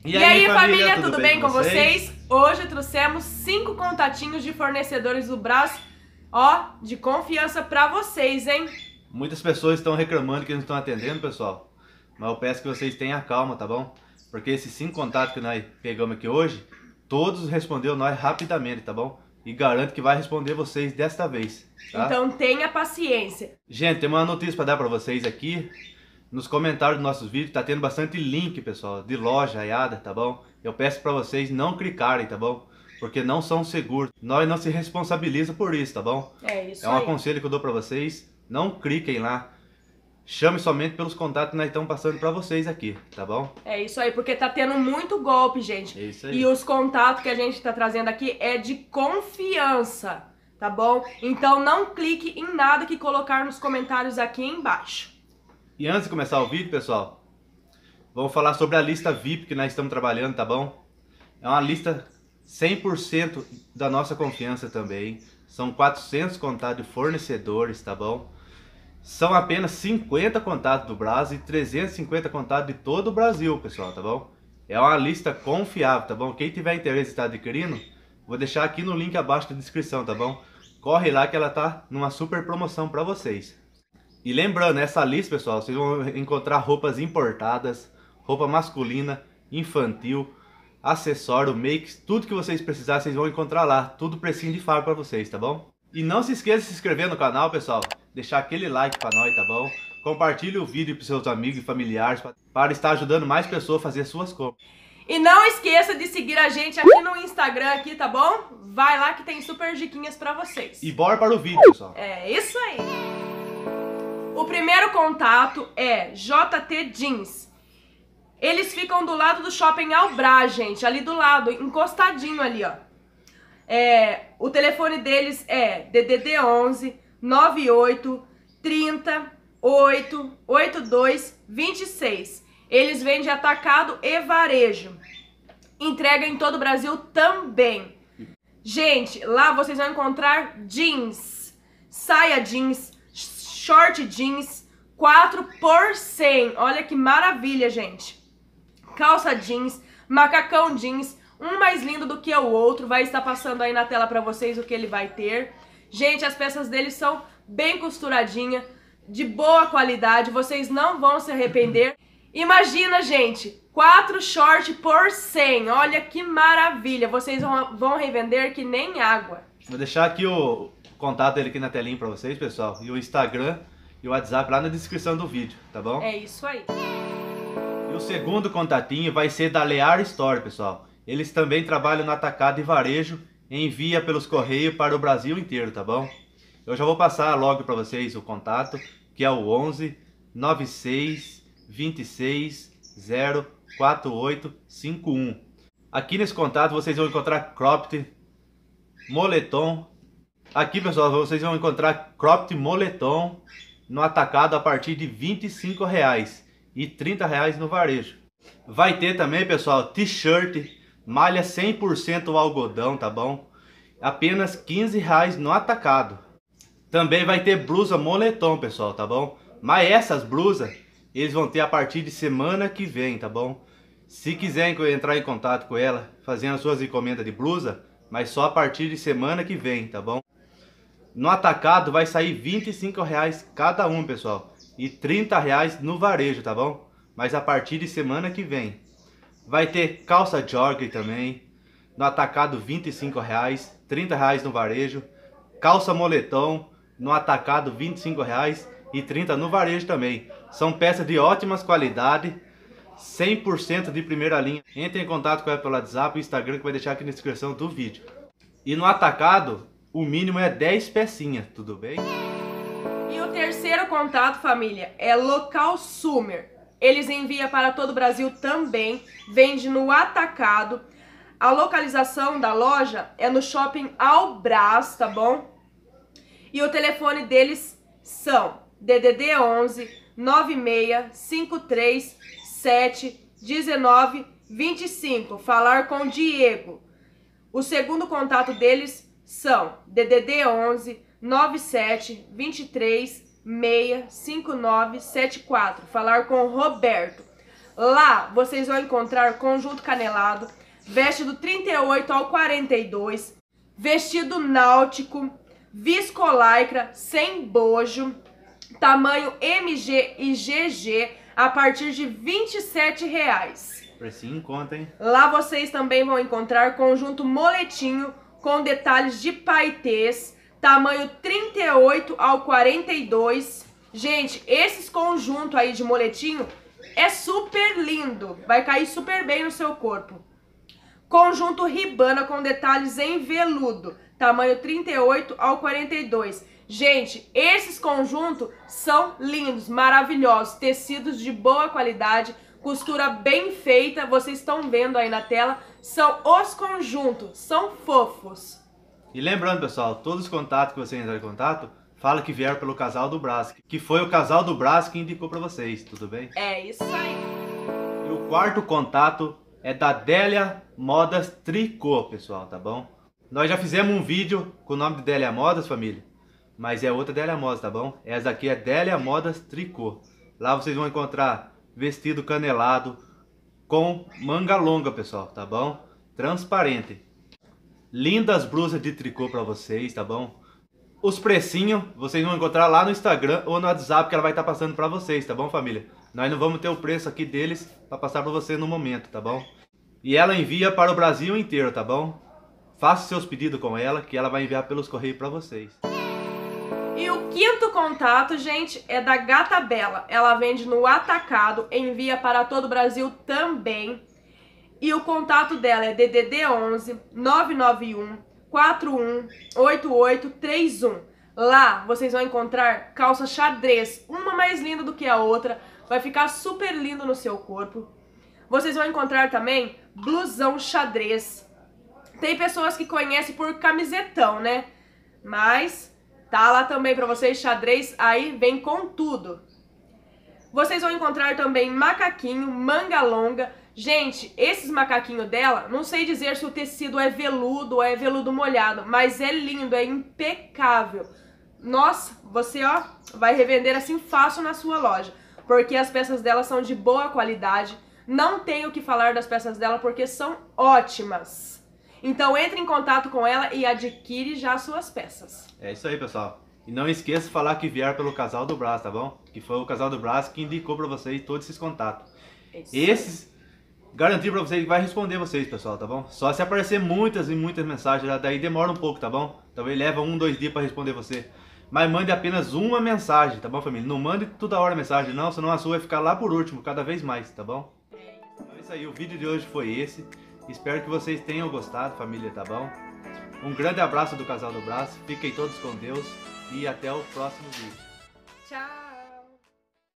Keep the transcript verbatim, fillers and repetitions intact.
E, e aí, aí família, tudo, tudo bem, bem com vocês? vocês? Hoje trouxemos cinco contatinhos de fornecedores do Brás, ó, de confiança pra vocês, hein? Muitas pessoas estão reclamando que não estão atendendo, pessoal. Mas eu peço que vocês tenham calma, tá bom? Porque esses cinco contatos que nós pegamos aqui hoje, todos respondeu nós rapidamente, tá bom? E garanto que vai responder vocês desta vez, tá? Então tenha paciência. Gente, tem uma notícia para dar para vocês aqui. Nos comentários dos nossos vídeos tá tendo bastante link, pessoal, de loja aiada, tá bom? Eu peço para vocês não clicarem, tá bom? Porque não são seguros. Nós não se responsabiliza por isso, tá bom? É isso É um aí. aconselho que eu dou para vocês. Não cliquem lá. Chame somente pelos contatos que nós estamos passando para vocês aqui, tá bom? É isso aí, porque tá tendo muito golpe, gente. É isso aí. E os contatos que a gente tá trazendo aqui é de confiança, tá bom? Então não clique em nada que colocar nos comentários aqui embaixo. E antes de começar o vídeo, pessoal, vamos falar sobre a lista V I P que nós estamos trabalhando, tá bom? É uma lista cem por cento da nossa confiança também. São quatrocentos contatos de fornecedores, tá bom? São apenas cinquenta contatos do Brás e trezentos e cinquenta contatos de todo o Brasil, pessoal, tá bom? É uma lista confiável, tá bom? Quem tiver interesse em estar adquirindo, vou deixar aqui no link abaixo da descrição, tá bom? Corre lá que ela tá numa super promoção para vocês. E lembrando, nessa lista, pessoal, vocês vão encontrar roupas importadas, roupa masculina, infantil, acessório, makes, tudo que vocês precisarem, vocês vão encontrar lá. Tudo precinho de fábrica para vocês, tá bom? E não se esqueça de se inscrever no canal, pessoal. Deixar aquele like para nós, tá bom? Compartilhe o vídeo para seus amigos e familiares para estar ajudando mais pessoas a fazer suas compras. E não esqueça de seguir a gente aqui no Instagram, aqui, tá bom? Vai lá que tem super diquinhas para vocês. E bora para o vídeo, pessoal. É isso aí. O primeiro contato é J T Jeans. Eles ficam do lado do Shopping Albrás, gente, ali do lado, encostadinho ali, ó. É, o telefone deles é D D D onze nove oito trinta oito oitenta e dois vinte e seis. Eles vendem atacado e varejo. Entrega em todo o Brasil também. Gente, lá vocês vão encontrar jeans, saia jeans, short jeans, quatro por cem. Olha que maravilha, gente. Calça jeans, macacão jeans, um mais lindo do que o outro. Vai estar passando aí na tela pra vocês o que ele vai ter. Gente, as peças deles são bem costuradinhas, de boa qualidade. Vocês não vão se arrepender. Imagina, gente, quatro short por cem. Olha que maravilha. Vocês vão, vão revender que nem água. Vou deixar aqui o contato dele aqui na telinha pra vocês, pessoal. E o Instagram e o WhatsApp lá na descrição do vídeo, tá bom? É isso aí. E o segundo contatinho vai ser da Lear Store, pessoal. Eles também trabalham no atacado e varejo. Envia pelos correios para o Brasil inteiro, tá bom? Eu já vou passar logo para vocês o contato, que é o onze nove seis vinte e seis zero quatro oito cinco um. Aqui nesse contato vocês vão encontrar cropped, moletom. Aqui, pessoal, vocês vão encontrar cropped moletom no atacado a partir de vinte e cinco reais e trinta reais no varejo. Vai ter também, pessoal, t-shirt, malha cem por cento algodão, tá bom? Apenas quinze reais no atacado. Também vai ter blusa moletom, pessoal, tá bom? Mas essas blusas, eles vão ter a partir de semana que vem, tá bom? Se quiserem entrar em contato com ela, fazendo as suas encomendas de blusa, mas só a partir de semana que vem, tá bom? No atacado vai sair vinte e cinco reais cada um, pessoal. E trinta reais no varejo, tá bom? Mas a partir de semana que vem. Vai ter calça jogger também. No atacado vinte e cinco reais, trinta reais no varejo. Calça moletom no atacado vinte e cinco reais e trinta no varejo também. São peças de ótimas qualidade, cem por cento de primeira linha. Entre em contato com ela pelo WhatsApp e Instagram que vai deixar aqui na descrição do vídeo. E no atacado, o mínimo é dez pecinhas, tudo bem? E o terceiro contato, família, é Local Summer. Eles enviam para todo o Brasil também, vende no atacado. A localização da loja é no Shopping Albrás, tá bom? E o telefone deles são D D D onze nove seis cinco três sete um nove dois cinco. Falar com Diego. O segundo contato deles são D D D onze nove sete dois três seis cinco nove sete quatro. Falar com Roberto. Lá vocês vão encontrar conjunto canelado, veste do trinta e oito ao quarenta e dois, vestido náutico, viscolaicra sem bojo, tamanho M G e G G a partir de vinte e sete reais. Precinho em conta, hein? Lá vocês também vão encontrar conjunto moletinho com detalhes de paetês, tamanho trinta e oito ao quarenta e dois. Gente, esses conjuntos aí de moletinho é super lindo, vai cair super bem no seu corpo. Conjunto ribana com detalhes em veludo, tamanho trinta e oito ao quarenta e dois. Gente, esses conjuntos são lindos, maravilhosos, tecidos de boa qualidade, costura bem feita, vocês estão vendo aí na tela, são os conjuntos, são fofos. E lembrando, pessoal, todos os contatos que você entrar em contato, fala que vieram pelo Casal do Brás, que foi o Casal do Brás que indicou pra vocês, tudo bem? É isso aí. E o quarto contato é da Délia Modas Tricô, pessoal, tá bom? Nós já fizemos um vídeo com o nome de Délia Modas, família, mas é outra Délia Modas, tá bom? Essa aqui é Délia Modas Tricô. Lá vocês vão encontrar vestido canelado com manga longa, pessoal, tá bom? Transparente. Lindas blusas de tricô pra vocês, tá bom? Os precinhos vocês vão encontrar lá no Instagram ou no WhatsApp que ela vai estar passando pra vocês, tá bom, família? Nós não vamos ter o preço aqui deles pra passar pra você no momento, tá bom? E ela envia para o Brasil inteiro, tá bom? Faça seus pedidos com ela que ela vai enviar pelos correios pra vocês. E o quinto contato, gente, é da Gata Bela. Ela vende no atacado, envia para todo o Brasil também. E o contato dela é D D D onze, nove nove um, quatro um oito oito três um. Lá vocês vão encontrar calça xadrez, uma mais linda do que a outra. Vai ficar super lindo no seu corpo. Vocês vão encontrar também blusão xadrez. Tem pessoas que conhecem por camisetão, né? Mas tá lá também pra vocês, xadrez, aí vem com tudo. Vocês vão encontrar também macaquinho, manga longa. Gente, esses macaquinhos dela, não sei dizer se o tecido é veludo ou é veludo molhado, mas é lindo, é impecável. Nossa, você ó, vai revender assim fácil na sua loja, porque as peças dela são de boa qualidade. Não tenho o que falar das peças dela porque são ótimas. Então entre em contato com ela e adquire já as suas peças. É isso aí, pessoal. E não esqueça de falar que vieram pelo Casal do Brás, tá bom? Que foi o Casal do Brás que indicou pra vocês todos esses contatos. Isso. Esses, garantir pra vocês que vai responder vocês, pessoal, tá bom? Só se aparecer muitas e muitas mensagens, daí demora um pouco, tá bom? Talvez leva um, dois dias pra responder você. Mas mande apenas uma mensagem, tá bom, família? Não mande toda hora mensagem não, senão a sua vai ficar lá por último, cada vez mais, tá bom? Então é isso aí, o vídeo de hoje foi esse. Espero que vocês tenham gostado, família, tá bom? Um grande abraço do Casal do Brás, fiquem todos com Deus e até o próximo vídeo. Tchau!